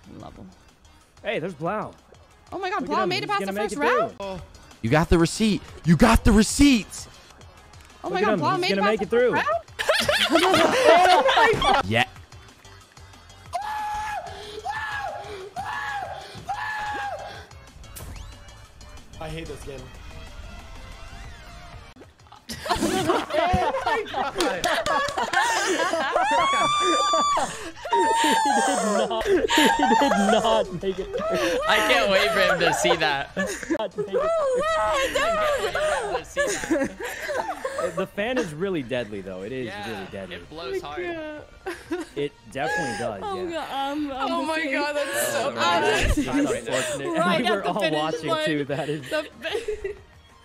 level. Hey, there's Blau. Oh my God, Blau made it past the first round. You got the receipt. You got the receipts. Oh my God, Blau made it past the first round. Yeah. I hate this game. Oh my God. He did not make it. I can't wait for him to see that. The fan is really deadly, though. It is really deadly. It blows hard. It definitely does. Oh, yeah. God, Oh my God, that's so It's bad. unfortunate. Right And we at were the all finish watching line. too. That is.